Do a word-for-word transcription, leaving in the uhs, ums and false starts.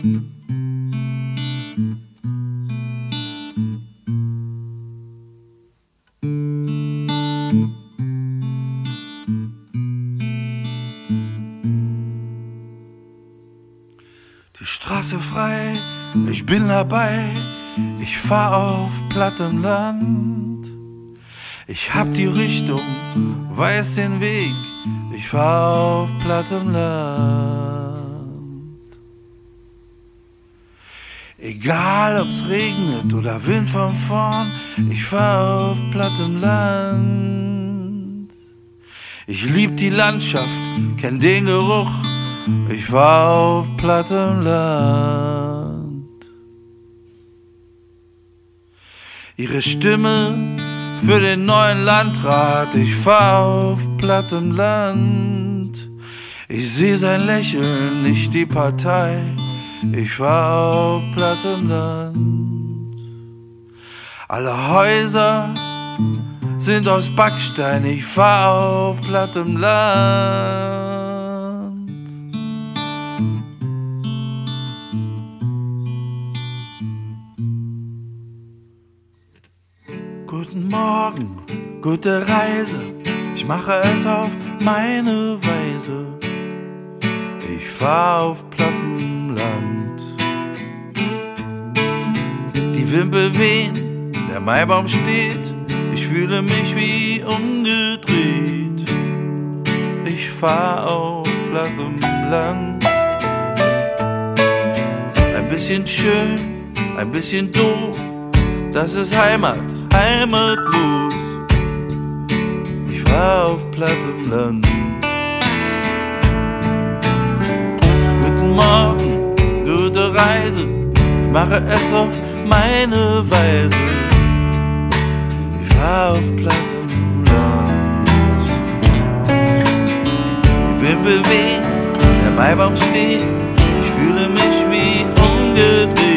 Die Straße frei, ich bin dabei, ich fahr auf plattem Land. Ich hab die Richtung, weiß den Weg, ich fahr auf plattem Land. Egal ob's regnet oder Wind von vorn, ich fahr auf plattem Land. Ich lieb die Landschaft, kenn den Geruch, ich fahr auf plattem Land. Ihre Stimme für den neuen Landrat, ich fahr auf plattem Land. Ich seh sein Lächeln, nicht die Partei, ich fahr auf plattem Land. Alle Häuser sind aus Backstein, ich fahr auf plattem Land. Guten Morgen, gute Reise, ich mache es auf meine Weise. Ich fahr auf plattem Land. Die Wimpel wehen, der Maibaum steht, ich fühle mich wie umgedreht. Ich fahr auf plattem Land. Ein bisschen schön, ein bisschen doof, das ist Heimat, heimatlos. Ich fahr auf plattem Land. Guten Morgen, gute Reise, ich mache es auf meine Weise. Ich fahr auf plattem Land. Die Wimpel wehen, der Maibaum steht, ich fühle mich wie umgedreht.